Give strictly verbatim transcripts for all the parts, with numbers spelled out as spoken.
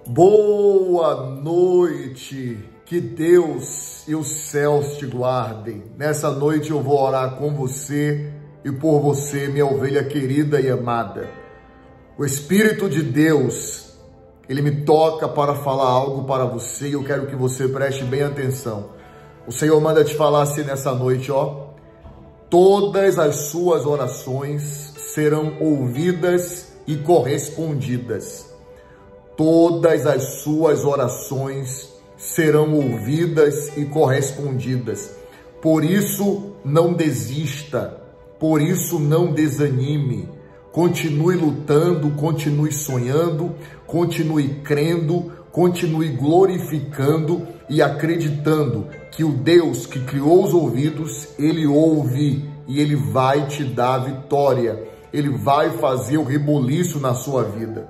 Boa noite, que Deus e os céus te guardem. Nessa noite eu vou orar com você e por você, minha ovelha querida e amada. O Espírito de Deus, ele me toca para falar algo para você e eu quero que você preste bem atenção. O Senhor manda te falar assim nessa noite, ó. Todas as suas orações serão ouvidas e correspondidas. Todas as suas orações serão ouvidas e correspondidas. Por isso, não desista. Por isso, não desanime. Continue lutando, continue sonhando, continue crendo, continue glorificando e acreditando que o Deus que criou os ouvidos, ele ouve e ele vai te dar vitória. Ele vai fazer o reboliço na sua vida.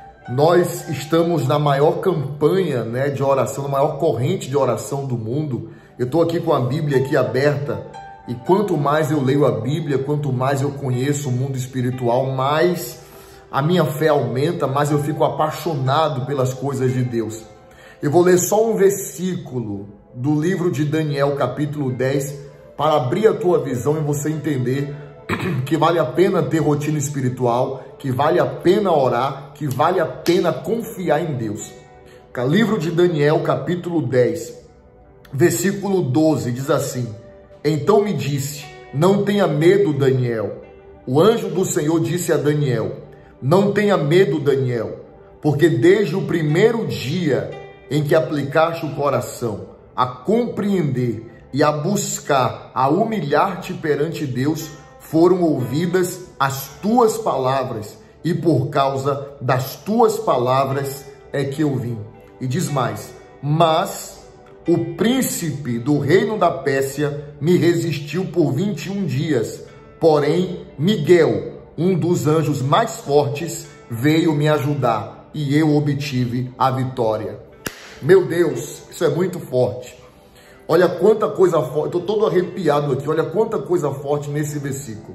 Nós estamos na maior campanha, né, de oração, na maior corrente de oração do mundo. Eu estou aqui com a Bíblia aqui aberta e quanto mais eu leio a Bíblia, quanto mais eu conheço o mundo espiritual, mais a minha fé aumenta, mais eu fico apaixonado pelas coisas de Deus. Eu vou ler só um versículo do livro de Daniel, capítulo dez, para abrir a tua visão e você entender que vale a pena ter rotina espiritual, que vale a pena orar, que vale a pena confiar em Deus. Livro de Daniel, capítulo dez, versículo doze, diz assim: Então me disse, não tenha medo, Daniel. O anjo do Senhor disse a Daniel, não tenha medo, Daniel, porque desde o primeiro dia em que aplicaste o coração a compreender e a buscar, a humilhar-te perante Deus, foram ouvidas as tuas palavras, e por causa das tuas palavras é que eu vim. E diz mais, mas o príncipe do reino da Pérsia me resistiu por vinte e um dias, porém Miguel, um dos anjos mais fortes, veio me ajudar, e eu obtive a vitória. Meu Deus, isso é muito forte. Olha quanta coisa forte, estou todo arrepiado aqui, olha quanta coisa forte nesse versículo.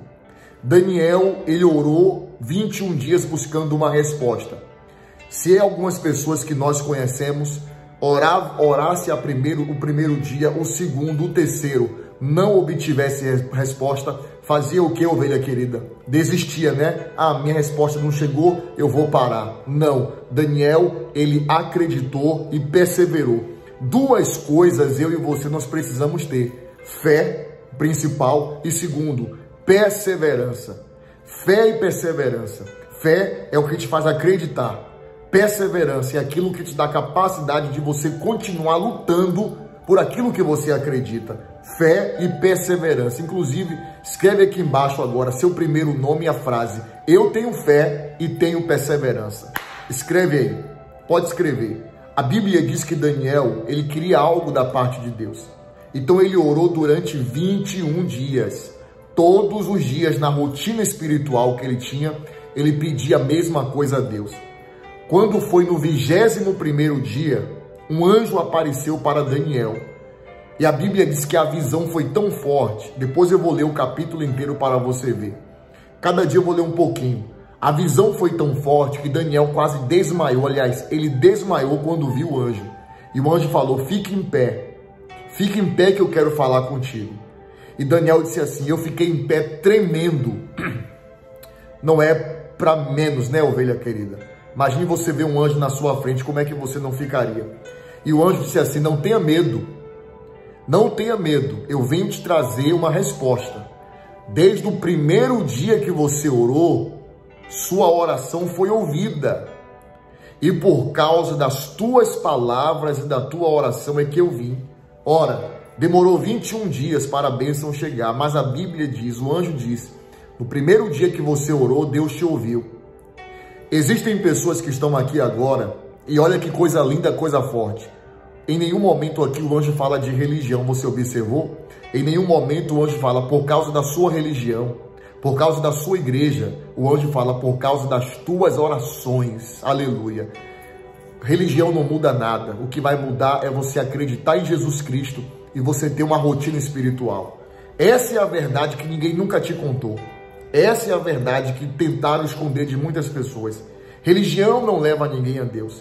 Daniel, ele orou vinte e um dias buscando uma resposta. Se é algumas pessoas que nós conhecemos, orar, orasse a primeiro, o primeiro dia, o segundo, o terceiro, não obtivesse resposta, fazia o que, ovelha querida? Desistia, né? Ah, minha resposta não chegou, eu vou parar. Não, Daniel, ele acreditou e perseverou. Duas coisas eu e você nós precisamos ter: fé, principal, e segundo, perseverança. Fé e perseverança. Fé é o que te faz acreditar. Perseverança é aquilo que te dá a capacidade de você continuar lutando por aquilo que você acredita. Fé e perseverança. Inclusive, escreve aqui embaixo agora seu primeiro nome e a frase: eu tenho fé e tenho perseverança. Escreve aí. Pode escrever. A Bíblia diz que Daniel, ele queria algo da parte de Deus. Então ele orou durante vinte e um dias. Todos os dias, na rotina espiritual que ele tinha, ele pedia a mesma coisa a Deus. Quando foi no vigésimo primeiro dia, um anjo apareceu para Daniel. E a Bíblia diz que a visão foi tão forte. Depois eu vou ler o capítulo inteiro para você ver. Cada dia eu vou ler um pouquinho. A visão foi tão forte que Daniel quase desmaiou. Aliás, ele desmaiou quando viu o anjo. E o anjo falou, fique em pé. Fique em pé que eu quero falar contigo. E Daniel disse assim, eu fiquei em pé tremendo. Não é para menos, né, ovelha querida? Imagine você ver um anjo na sua frente, como é que você não ficaria? E o anjo disse assim, não tenha medo. Não tenha medo, eu venho te trazer uma resposta. Desde o primeiro dia que você orou, sua oração foi ouvida. E por causa das tuas palavras e da tua oração é que eu vim. Ora, demorou vinte e um dias para a bênção chegar, mas a Bíblia diz, o anjo diz, no primeiro dia que você orou, Deus te ouviu. Existem pessoas que estão aqui agora, e olha que coisa linda, coisa forte. Em nenhum momento aqui o anjo fala de religião, você observou? Em nenhum momento o anjo fala por causa da sua religião, por causa da sua igreja. O anjo fala por causa das tuas orações. Aleluia. Religião não muda nada. O que vai mudar é você acreditar em Jesus Cristo e você ter uma rotina espiritual. Essa é a verdade que ninguém nunca te contou. Essa é a verdade que tentaram esconder de muitas pessoas. Religião não leva ninguém a Deus.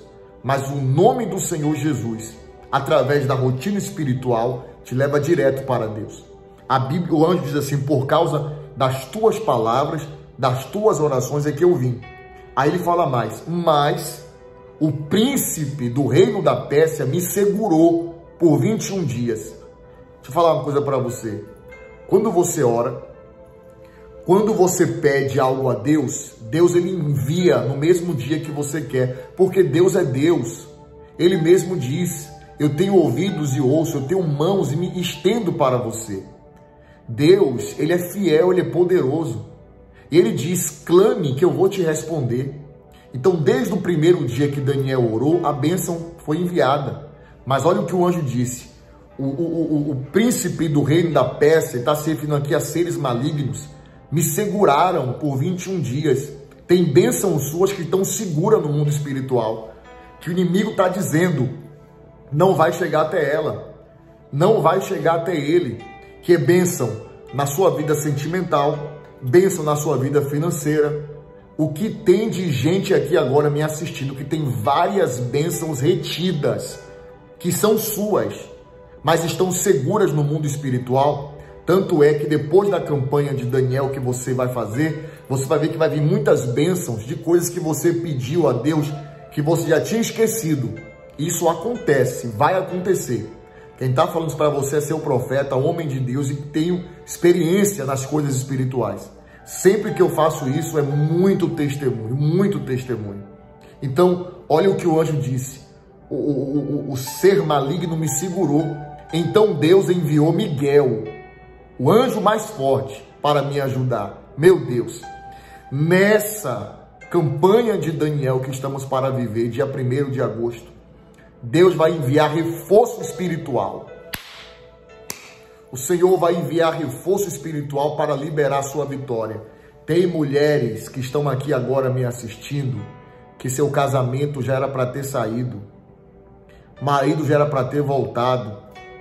mas o nome do Senhor Jesus, através da rotina espiritual, te leva direto para Deus. A Bíblia, o anjo diz assim, por causa das tuas palavras, das tuas orações é que eu vim. Aí ele fala mais, mas o príncipe do reino da Pérsia me segurou por vinte e um dias. Deixa eu falar uma coisa para você. Quando você ora, quando você pede algo a Deus, Deus ele envia no mesmo dia que você quer, porque Deus é Deus. Ele mesmo diz, eu tenho ouvidos e ouço, eu tenho mãos e me estendo para você. Deus, ele é fiel, ele é poderoso. E ele diz, clame que eu vou te responder. Então, desde o primeiro dia que Daniel orou, a bênção foi enviada. Mas olha o que o anjo disse. O, o, o, o príncipe do reino da Pérsia, está se referindo aqui a seres malignos, me seguraram por vinte e um dias. Tem bênçãos suas que estão seguras no mundo espiritual. Que o inimigo está dizendo, não vai chegar até ela. Não vai chegar até ele. Que é bênção na sua vida sentimental, bênção na sua vida financeira. O que tem de gente aqui agora me assistindo, que tem várias bênçãos retidas, que são suas, mas estão seguras no mundo espiritual. Tanto é que depois da campanha de Daniel que você vai fazer, você vai ver que vai vir muitas bênçãos de coisas que você pediu a Deus, que você já tinha esquecido. Isso acontece, vai acontecer. Quem está falando isso para você é seu profeta, homem de Deus e que tenho experiência nas coisas espirituais. Sempre que eu faço isso é muito testemunho, muito testemunho. Então, olha o que o anjo disse. O, o, o, o ser maligno me segurou. Então Deus enviou Miguel, o anjo mais forte, para me ajudar. Meu Deus, nessa campanha de Daniel que estamos para viver, dia primeiro de agosto, Deus vai enviar reforço espiritual. O Senhor vai enviar reforço espiritual para liberar a sua vitória. Tem mulheres que estão aqui agora me assistindo, que seu casamento já era para ter saído, marido já era para ter voltado,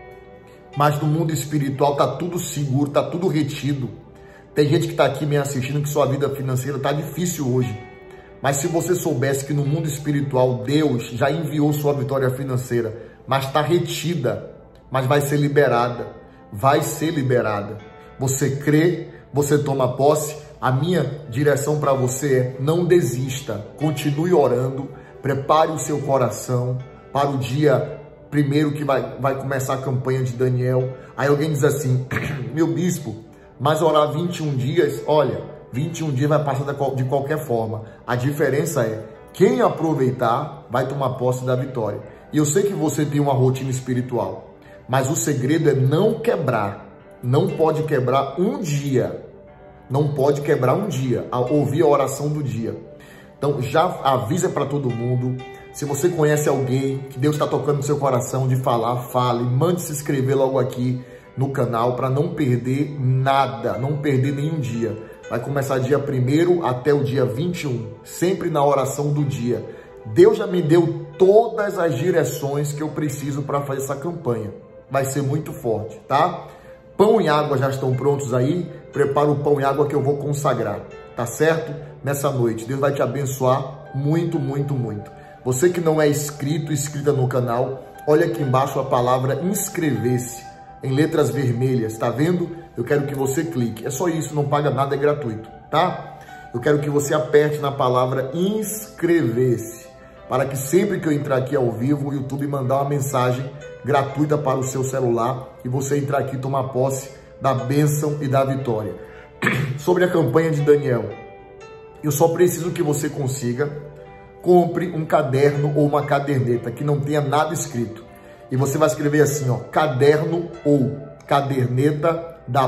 mas no mundo espiritual está tudo seguro, está tudo retido. Tem gente que está aqui me assistindo que sua vida financeira está difícil hoje. Mas se você soubesse que no mundo espiritual Deus já enviou sua vitória financeira, mas está retida, mas vai ser liberada, vai ser liberada. Você crê, você toma posse. A minha direção para você é não desista, continue orando, prepare o seu coração para o dia primeiro que vai, vai começar a campanha de Daniel. Aí alguém diz assim, meu bispo, mas orar vinte e um dias, olha, vinte e um dias vai passar de qualquer forma. A diferença é, quem aproveitar vai tomar posse da vitória. E eu sei que você tem uma rotina espiritual, mas o segredo é não quebrar. Não pode quebrar um dia. Não pode quebrar um dia, a ouvir a oração do dia. Então já avisa para todo mundo. Se você conhece alguém que Deus está tocando no seu coração de falar, fale. Mande se inscrever logo aqui no canal para não perder nada, não perder nenhum dia. Vai começar dia primeiro até o dia vinte e um, sempre na oração do dia. Deus já me deu todas as direções que eu preciso para fazer essa campanha. Vai ser muito forte, tá? Pão e água já estão prontos aí. Prepara o pão e água que eu vou consagrar, tá certo? Nessa noite. Deus vai te abençoar muito, muito, muito. Você que não é inscrito, inscrita no canal, olha aqui embaixo a palavra inscrever-se, em letras vermelhas, tá vendo? Eu quero que você clique. É só isso, não paga nada, é gratuito, tá? Eu quero que você aperte na palavra inscrever-se, para que sempre que eu entrar aqui ao vivo, o YouTube mandar uma mensagem gratuita para o seu celular e você entrar aqui e tomar posse da bênção e da vitória. Sobre a campanha de Daniel, eu só preciso que você consiga, compre um caderno ou uma caderneta que não tenha nada escrito. E você vai escrever assim, ó, caderno ou caderneta da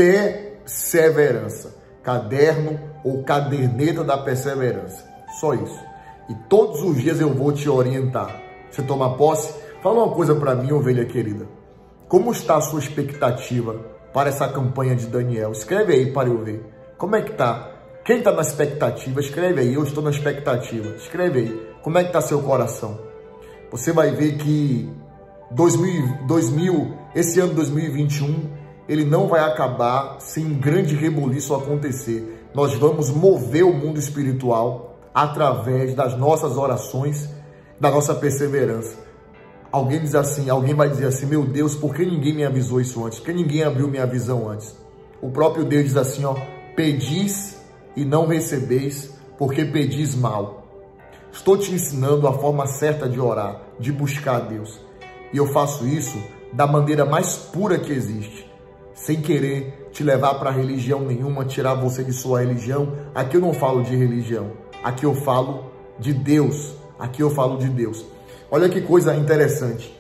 perseverança. Caderno ou caderneta da perseverança. Só isso. E todos os dias eu vou te orientar. Você toma posse? Fala uma coisa para mim, ovelha querida. Como está a sua expectativa para essa campanha de Daniel? Escreve aí para eu ver. Como é que tá? Quem está na expectativa? Escreve aí. Eu estou na expectativa. Escreve aí. Como é que está seu coração? Você vai ver que dois mil, esse ano dois mil e vinte e um, ele não vai acabar sem um grande rebuliço acontecer. Nós vamos mover o mundo espiritual através das nossas orações da nossa perseverança. Alguém diz assim, alguém vai dizer assim, meu Deus, por que ninguém me avisou isso antes? Por que ninguém abriu minha visão antes? O próprio Deus diz assim, ó, pedis e não recebeis, porque pedis mal. Estou te ensinando a forma certa de orar, de buscar a Deus. E eu faço isso da maneira mais pura que existe, sem querer te levar para religião nenhuma, tirar você de sua religião. Aqui eu não falo de religião, aqui eu falo de Deus, aqui eu falo de Deus. Olha que coisa interessante.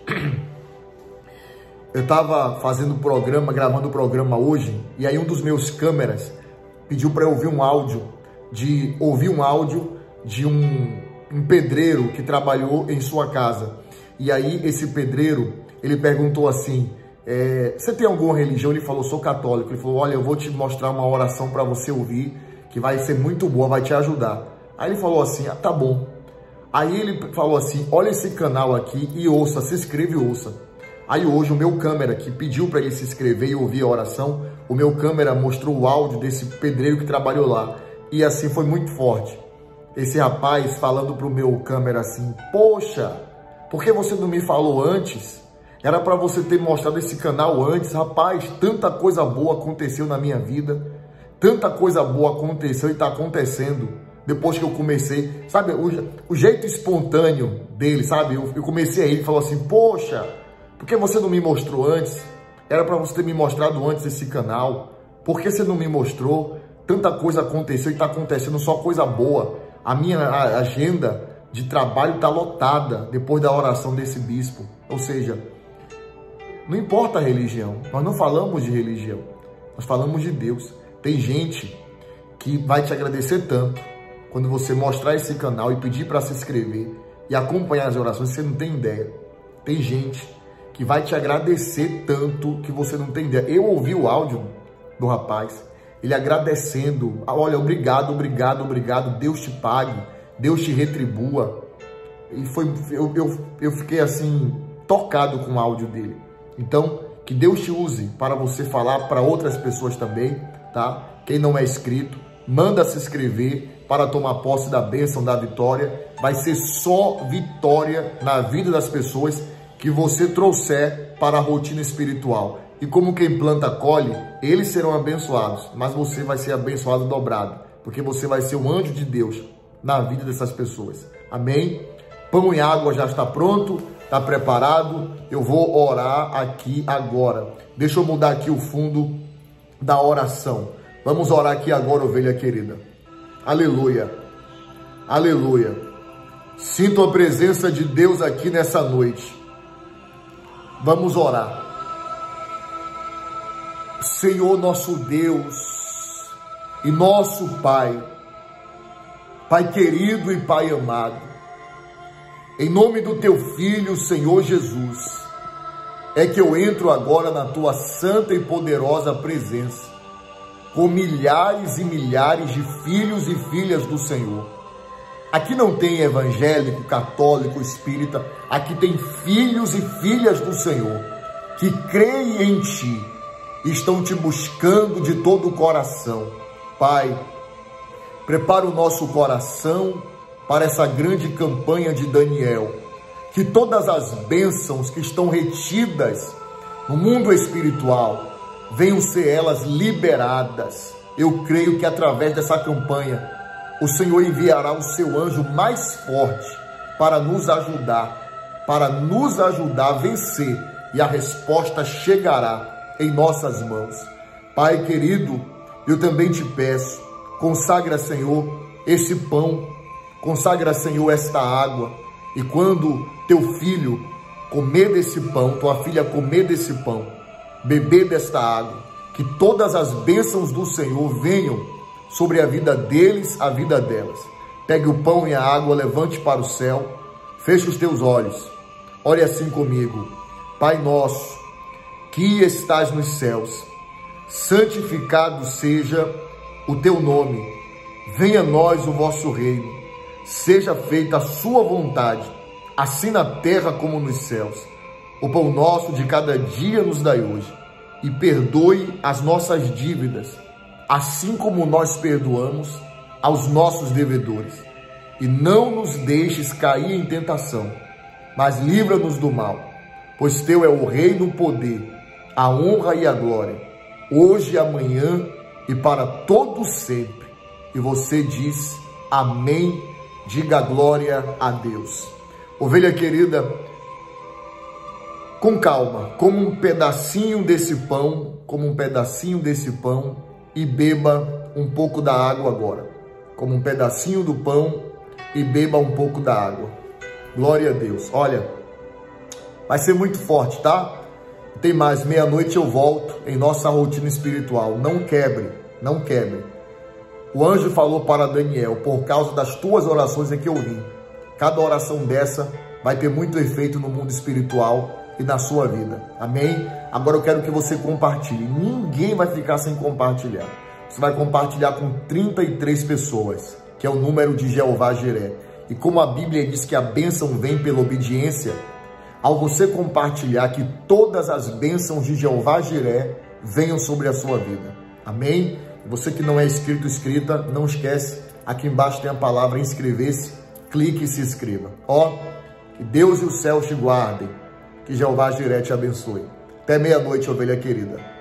Eu estava fazendo programa, gravando o programa hoje, e aí um dos meus câmeras pediu para eu ouvir um áudio, de ouvir um áudio de um, um pedreiro que trabalhou em sua casa. E aí esse pedreiro, ele perguntou assim, é, você tem alguma religião? Ele falou, sou católico. Ele falou, olha, eu vou te mostrar uma oração para você ouvir, que vai ser muito boa, vai te ajudar. Aí ele falou assim, ah, tá bom. Aí ele falou assim, olha esse canal aqui e ouça, se inscreve e ouça. Aí hoje o meu câmera, que pediu para ele se inscrever e ouvir a oração, o meu câmera mostrou o áudio desse pedreiro que trabalhou lá. E assim foi muito forte. Esse rapaz falando pro meu câmera assim, poxa, por que você não me falou antes? Era para você ter mostrado esse canal antes. Rapaz, tanta coisa boa aconteceu na minha vida. Tanta coisa boa aconteceu e está acontecendo. Depois que eu comecei, sabe, o, o jeito espontâneo dele, sabe? Eu, eu comecei aí, ele falou assim, poxa, por que você não me mostrou antes? Era para você ter me mostrado antes esse canal. Por que você não me mostrou? Tanta coisa aconteceu e está acontecendo só coisa boa. A minha a agenda de trabalho está lotada depois da oração desse bispo. Ou seja, não importa a religião, nós não falamos de religião, nós falamos de Deus. Tem gente que vai te agradecer tanto quando você mostrar esse canal e pedir para se inscrever e acompanhar as orações, você não tem ideia. Tem gente que vai te agradecer tanto que você não tem ideia. Eu ouvi o áudio do rapaz, ele agradecendo, olha, obrigado, obrigado, obrigado, Deus te pague, Deus te retribua. E foi, eu, eu, eu fiquei assim, tocado com o áudio dele. Então, que Deus te use para você falar para outras pessoas também, tá? Quem não é inscrito, manda se inscrever para tomar posse da bênção, da vitória. Vai ser só vitória na vida das pessoas que você trouxer para a rotina espiritual. E como quem planta colhe, eles serão abençoados, mas você vai ser abençoado dobrado, porque você vai ser um anjo de Deus na vida dessas pessoas. Amém? Pão e água já está pronto, está preparado. Eu vou orar aqui agora. Deixa eu mudar aqui o fundo da oração. Vamos orar aqui agora, ovelha querida. Aleluia. Aleluia. Sinto a presença de Deus aqui nessa noite. Vamos orar. Senhor nosso Deus e nosso Pai, Pai querido e Pai amado, em nome do Teu Filho, Senhor Jesus, é que eu entro agora na Tua santa e poderosa presença, com milhares e milhares de filhos e filhas do Senhor. Aqui não tem evangélico, católico, espírita, aqui tem filhos e filhas do Senhor, que creem em Ti, estão Te buscando de todo o coração. Pai, prepara o nosso coração para essa grande campanha de Daniel, que todas as bênçãos que estão retidas no mundo espiritual, venham ser elas liberadas. Eu creio que através dessa campanha, o Senhor enviará o seu anjo mais forte para nos ajudar, para nos ajudar a vencer, e a resposta chegará em nossas mãos. Pai querido, eu também te peço, consagra, Senhor, esse pão, consagra, Senhor, esta água, e quando teu filho comer desse pão, tua filha comer desse pão, beber desta água, que todas as bênçãos do Senhor venham sobre a vida deles, a vida delas. Pegue o pão e a água, levante para o céu, feche os teus olhos, ore assim comigo. Pai nosso, que estás nos céus, santificado seja o teu nome, venha a nós o vosso reino, seja feita a sua vontade, assim na terra como nos céus. O pão nosso de cada dia nos dai hoje, e perdoe as nossas dívidas, assim como nós perdoamos aos nossos devedores. e não nos deixes cair em tentação, mas livra-nos do mal, pois teu é o reino, o poder, a honra e a glória, hoje e amanhã e para todo sempre. E você diz amém, diga glória a Deus. Ovelha querida, com calma, como um pedacinho desse pão, como um pedacinho desse pão e beba um pouco da água agora. Como um pedacinho do pão e beba um pouco da água. Glória a Deus. Olha, vai ser muito forte, tá? Tem mais, meia-noite eu volto em nossa rotina espiritual. Não quebre, não quebre. O anjo falou para Daniel, por causa das tuas orações é que eu vim. Cada oração dessa vai ter muito efeito no mundo espiritual e na sua vida. Amém? Agora eu quero que você compartilhe. Ninguém vai ficar sem compartilhar. Você vai compartilhar com trinta e três pessoas, que é o número de Jeová Jiré. E como a Bíblia diz que a bênção vem pela obediência, ao você compartilhar, que todas as bênçãos de Jeová Jiré venham sobre a sua vida. Amém? E você que não é inscrito, inscrita, não esquece, aqui embaixo tem a palavra inscrever-se, clique e se inscreva. Ó, que Deus e o céu te guardem, que Jeová Jiré te abençoe. Até meia-noite, ovelha querida.